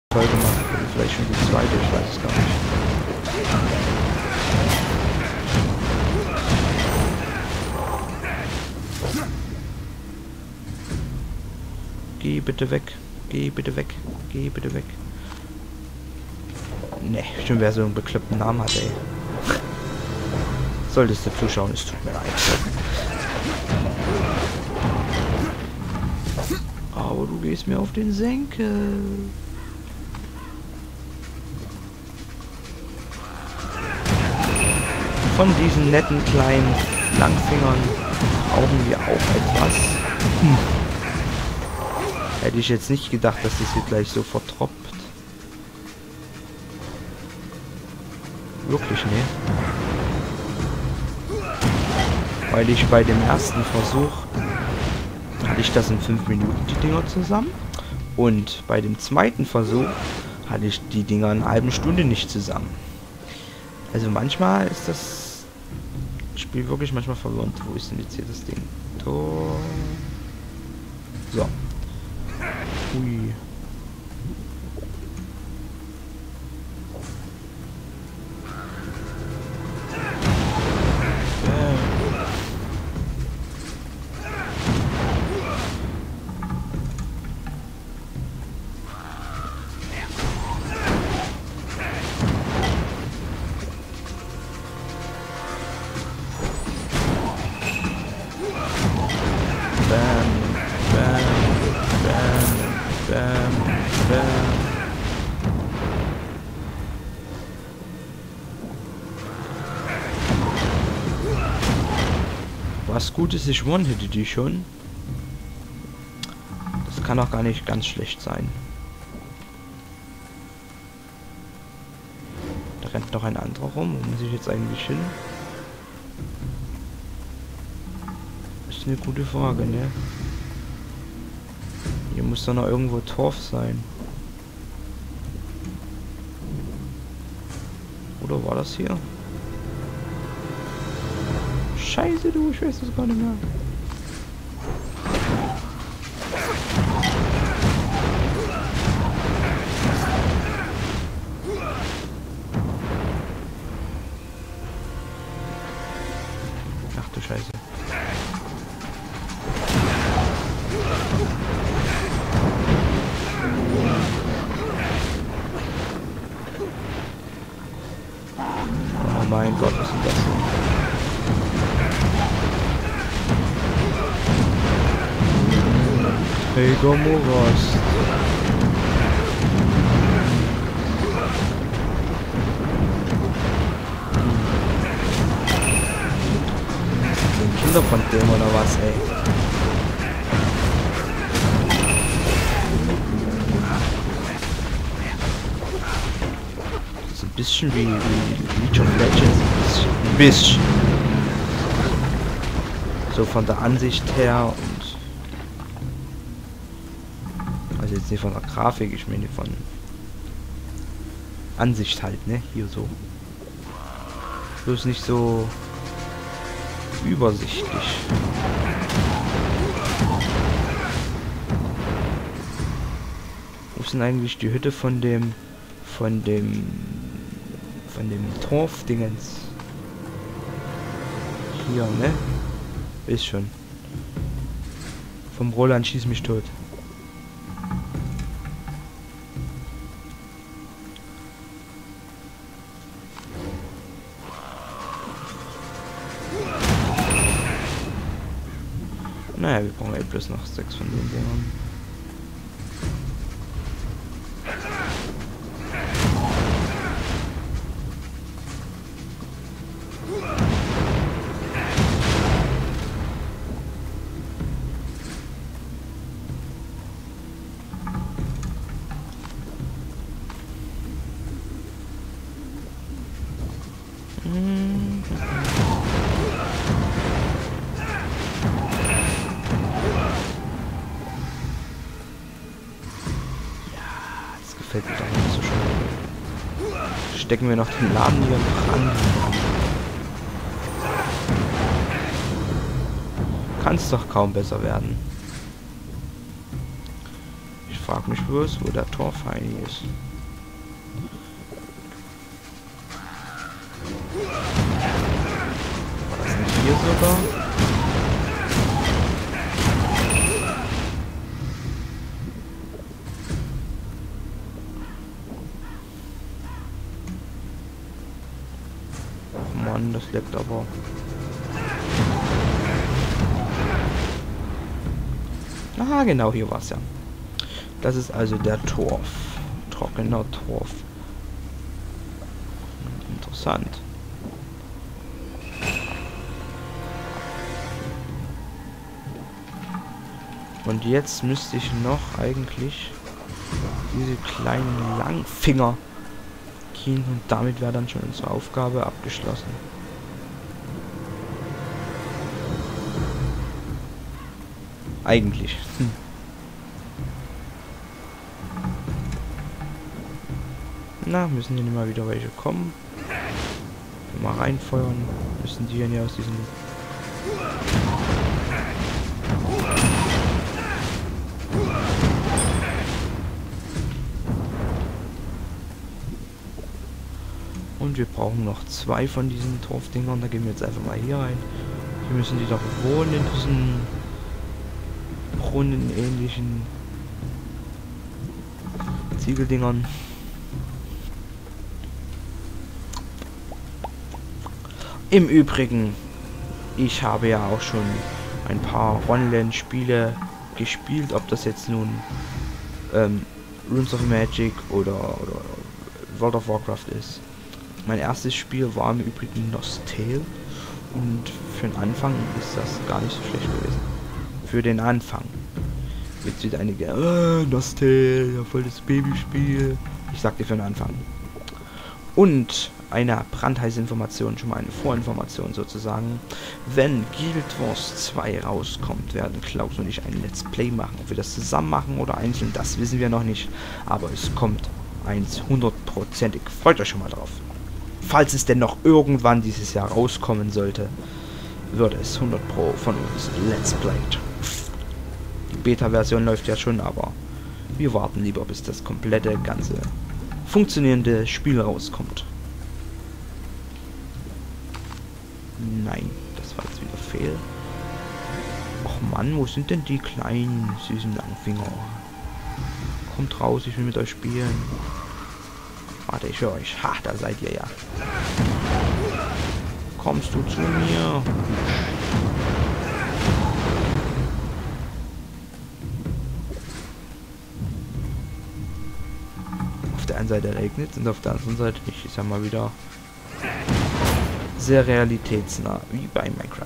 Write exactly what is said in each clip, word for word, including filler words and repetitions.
Folge gemacht. Oder vielleicht schon die zweite, ich weiß es gar nicht. Geh bitte weg. Geh bitte weg. Geh bitte weg. Ne, stimmt, wer so einen bekloppten Namen hat, ey. Solltest du zuschauen, es tut mir leid. Aber du gehst mir auf den Senkel. Von diesen netten kleinen Langfingern brauchen wir auch etwas. Hm. Hätte ich jetzt nicht gedacht, dass das hier gleich so vertropft. Wirklich, ne? Weil ich bei dem ersten Versuch hatte ich das in fünf Minuten, die Dinger zusammen. Und bei dem zweiten Versuch hatte ich die Dinger in einer halben Stunde nicht zusammen. Also manchmal ist das Spiel wirklich manchmal verwirrend. Wo ist denn jetzt hier das Ding? Tor. So. Ui. Was gut ist, ich one-hitte die schon. Das kann auch gar nicht ganz schlecht sein. Da rennt noch ein anderer rum. Wo muss ich jetzt eigentlich hin? Das ist eine gute Frage, ne? Hier muss doch noch irgendwo Torf sein. Oder war das hier? Scheiße, du, ich weiß das gar nicht mehr. Ach du Scheiße. Oh mein Gott, was ist denn das denn? Hey, Gomoras. Sind Kinder von dem oder was, ey? Das ist ein bisschen wie, wie League of Legends. Ein bisschen. So von der Ansicht her und also jetzt nicht von der Grafik, ich meine von Ansicht halt, ne? Hier so. Bloß nicht so übersichtlich. Wo ist denn eigentlich die Hütte von dem von dem von dem Torfdingens? Hier, ne? Ist schon. Vom Roland schieß mich tot. Naja, wir brauchen ja bloß noch sechs von den Dingern. Hm. Fällt mir doch nicht so schön. Stecken wir noch den Laden hier dran. Kann es doch kaum besser werden. Ich frage mich bloß, wo der Torfeini ist. War das nicht hier sogar? Ach Mann, das leckt aber. Aha, genau, hier war es ja. Das ist also der Torf. Trockener Torf. Interessant. Und jetzt müsste ich noch eigentlich diese kleinen Langfinger gehen und damit wäre dann schon unsere Aufgabe abgeschlossen. Eigentlich. Hm. Na, müssen hier nicht mal wieder welche kommen. Mal reinfeuern. Müssen die hier aus diesem... Und wir brauchen noch zwei von diesen Torfdingern. Da gehen wir jetzt einfach mal hier rein. Hier müssen die doch wohnen in diesen brunnenähnlichen Ziegeldingern. Im Übrigen, ich habe ja auch schon ein paar Online-Spiele gespielt, ob das jetzt nun ähm, Runes of Magic oder, oder World of Warcraft ist. Mein erstes Spiel war im Übrigen Nostale und für den Anfang ist das gar nicht so schlecht gewesen. Für den Anfang. Jetzt wird einige, äh, Nostale, ja voll das Babyspiel. Ich sagte für den Anfang. Und eine brandheiße Information, schon mal eine Vorinformation sozusagen. Wenn Guild Wars zwei rauskommt, werden Klaus und ich ein Let's Play machen. Ob wir das zusammen machen oder einzeln, das wissen wir noch nicht. Aber es kommt eins hundertprozentig. Freut euch schon mal drauf. Falls es denn noch irgendwann dieses Jahr rauskommen sollte, wird es hundert Pro von uns Let's Played. Die Beta-Version läuft ja schon, aber wir warten lieber, bis das komplette, ganze, funktionierende Spiel rauskommt. Nein, das war jetzt wieder fehl. Och Mann, wo sind denn die kleinen, süßen Langfinger? Kommt raus, ich will mit euch spielen. Warte, ich höre euch. Ha, da seid ihr ja. Kommst du zu mir? Auf der einen Seite regnet es und auf der anderen Seite nicht. Ich sag mal wieder sehr realitätsnah, wie bei Minecraft.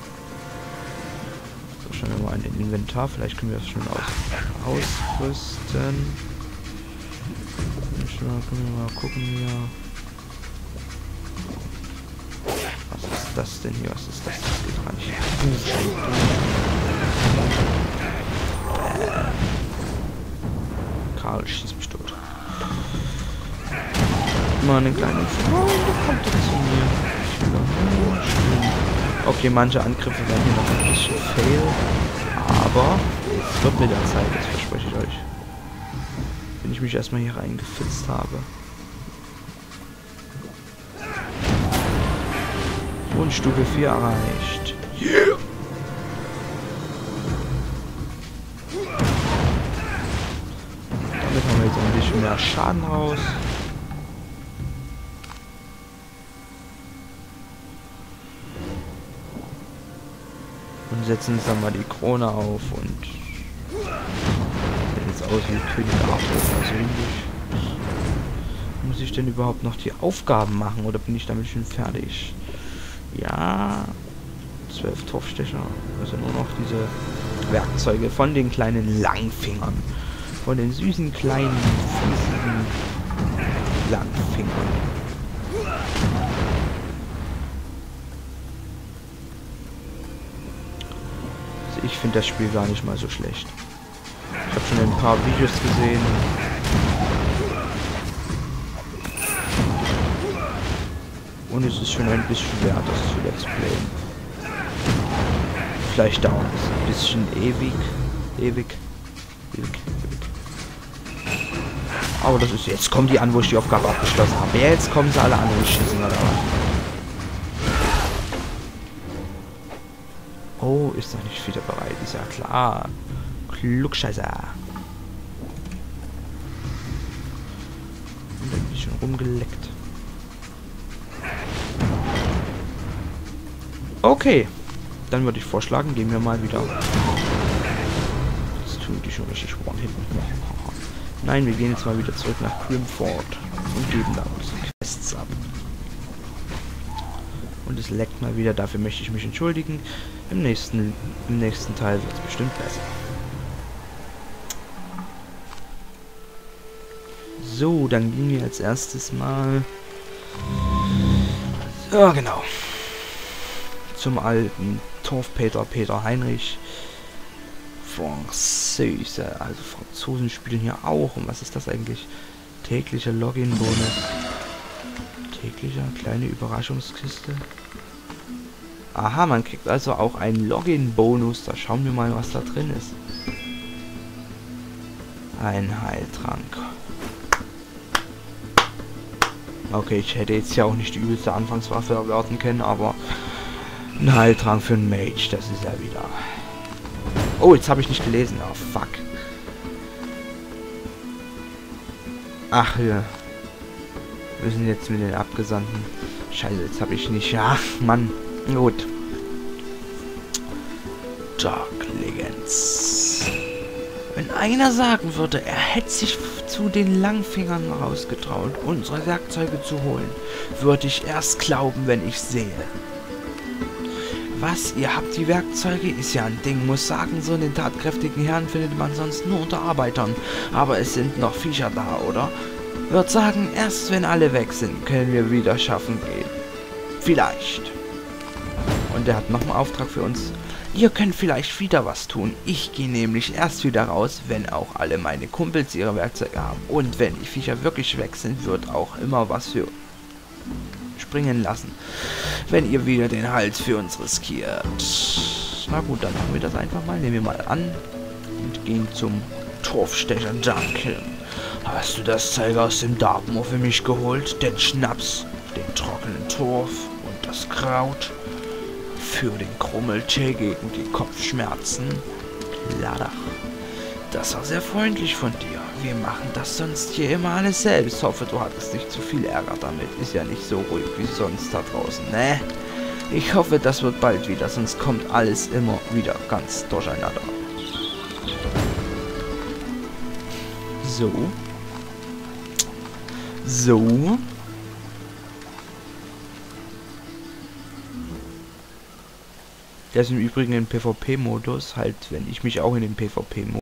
So, schauen wir mal in den Inventar. Vielleicht können wir das schon aus ausrüsten. Können wir mal gucken hier. Was ist das denn hier? Was ist das? Das geht gar nicht. Äh. Karl schießt mich tot. Mal einen kleinen Freund, kommt doch zu mir. Ich will doch nur spielen. Okay, manche Angriffe werden hier noch ein bisschen fail. Aber es wird mit der Zeit, das verspreche ich euch. Wenn ich mich erstmal hier reingefitzt habe. Und Stufe vier erreicht. Yeah! Damit haben wir jetzt ein bisschen mehr Schaden raus. Und setzen uns dann mal die Krone auf und sieht jetzt aus wie König Arthur persönlich. Muss ich denn überhaupt noch die Aufgaben machen oder bin ich damit schon fertig? Ja, zwölf Torfstecher. Also nur noch diese Werkzeuge von den kleinen Langfingern. Von den süßen kleinen, fiesigen Langfingern. Also ich finde das Spiel gar nicht mal so schlecht. Ich habe schon ein paar Videos gesehen. Und es ist schon ein bisschen wert, das zu Let's Playen. Vielleicht dauert es ein bisschen ewig. Ewig. Ewig. Ewig. Aber das ist jetzt kommen die an, wo ich die Aufgabe abgeschlossen habe. Ja, jetzt kommen sie alle an und schießen oder was? Oh, ist doch nicht wieder bereit. Ist ja klar. Klugscheißer. Und dann bin ich schon rumgeleckt. Okay. Dann würde ich vorschlagen, gehen wir mal wieder. Jetzt tun die schon richtig one-hitten. Nein, wir gehen jetzt mal wieder zurück nach Grimford und geben da unsere Quests ab. Und es leckt mal wieder, dafür möchte ich mich entschuldigen. Im nächsten, im nächsten Teil wird es bestimmt besser. So, dann gehen wir als erstes mal... Ja, genau. Zum alten Torfpeter Peter Heinrich. Französe, also Franzosen spielen hier auch. Und was ist das eigentlich? Täglicher Login-Bonus. Täglicher kleine Überraschungskiste. Aha, man kriegt also auch einen Login-Bonus. Da schauen wir mal, was da drin ist. Ein Heiltrank. Okay, ich hätte jetzt ja auch nicht die übelste Anfangswaffe erwarten können, aber ein Heiltrank für einen Mage, das ist ja wieder... Oh, jetzt habe ich nicht gelesen. Oh, fuck. Ach, ja. Wir sind jetzt mit den Abgesandten. Scheiße, jetzt habe ich nicht... Ja, Mann. Gut. Dark Legends. Wenn einer sagen würde, er hätte sich zu den Langfingern rausgetraut, unsere Werkzeuge zu holen, würde ich erst glauben, wenn ich sehe. Was? Ihr habt die Werkzeuge? Ist ja ein Ding. Muss sagen, so einen tatkräftigen Herrn findet man sonst nur unter Arbeitern. Aber es sind noch Viecher da, oder? Wird sagen, erst wenn alle weg sind, können wir wieder schaffen gehen. Vielleicht. Und er hat noch einen Auftrag für uns. Ihr könnt vielleicht wieder was tun. Ich gehe nämlich erst wieder raus, wenn auch alle meine Kumpels ihre Werkzeuge haben. Und wenn die Viecher wirklich weg sind, wird auch immer was für springen lassen, wenn ihr wieder den Hals für uns riskiert. Na gut, dann machen wir das einfach mal. Nehmen wir mal an und gehen zum Torfstecher Duncan. Hast du das Zeug aus dem Dartmoor für mich geholt? Den Schnaps, den trockenen Torf und das Kraut für den Krummeltee gegen die Kopfschmerzen? Klar doch. Das war sehr freundlich von dir. Wir machen das sonst hier immer alles selbst. Hoffe, du hattest nicht zu viel Ärger damit. Ist ja nicht so ruhig wie sonst da draußen, ne? Ich hoffe, das wird bald wieder, sonst kommt alles immer wieder ganz durcheinander. So. So. Der ist im Übrigen im PvP-Modus, halt, wenn ich mich auch in den PvP-Modus